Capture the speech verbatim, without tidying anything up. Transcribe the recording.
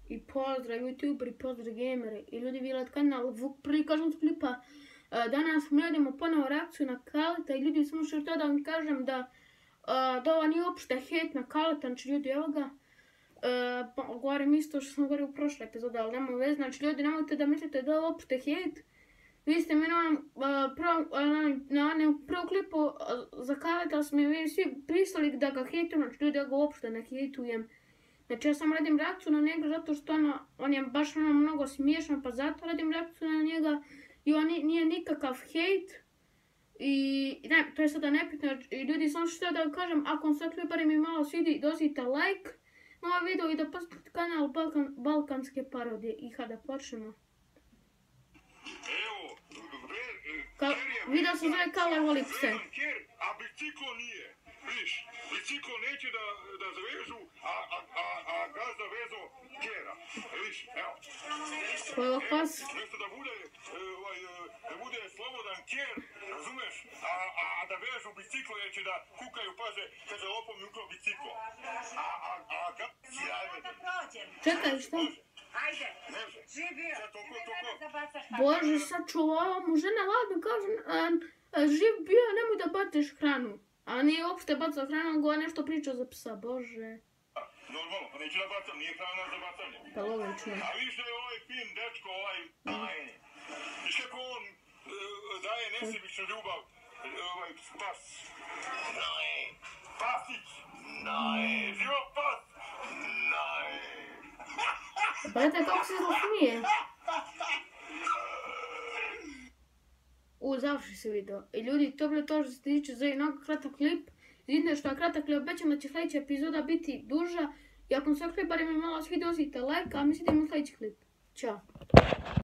I pozdrav youtuberi, pozdrav gameri i ljudi gledat kanal Vuk prvi kažem klipa. Danas mi radimo ponovo reakciju na Kaleta i ljudi samo što to da vam kažem da da ovo nije uopšte hejt na Kaleta, znači ljudi evo ga. Govorim isto što sam govorio u prošle epizode, ali nema veze, znači ljudi nemojte da mislite da je ovo uopšte hejt. Vi ste mi na onom prvom klipu za Kaleta smo mi svi pristali da ga hejtujem, znači ljudi ja ga uopšte ne hejtujem. Znači ja samo radim reakciju na njega zato što on je baš ono mnogo smiješan, pa zato radim reakciju na njega i on nije nikakav hejt. I ne, to je sada nepitno i ljudi samo što da kažem, ako vam se klip mi malo svidi, dozvite like na ovaj video i da posjetite kanal Balkanske parodije i kada počnemo. Video se zove Kale voli pse. A biciklo nije, viš, biciklo neće da zavežu, a gazda vezo kjera, viš, evo. Ko je pas? Mjesto da bude slobodan kjer, razumeš, a da vežu biciklo jer će da kukaju, paže, kaže lopom mi ukrao biciklo. A gazda, ajde. Čekaj, što? Ajde, živio, ne da bacaš hranu. Bože, sačuvao mu žena ladno kaže, živ bio, nemoj da baciš hranu. A nije uopšte bacao hranu, go nešto pričao za psa, bože. Normalno, pa neću da bacam, nije hrana za bacanje. Pa logično. A viš da je ovaj fin dečko, ovaj tajni. Viš kako on daje nesebičnu ljubav, ovaj pas. Naj, pasić, naj, živo pas, naj. Gledajte kako se zasmije. U, završi se video. I ljudi, to bilo to što se tiče za jednog kratak klip. Vidite što je kratak klip, obećam da će sljedeća epizoda biti duža. I ako vam se klip, barem mi malo svi dozvite like, a mi se idemo u sljedeći klip. Ćao.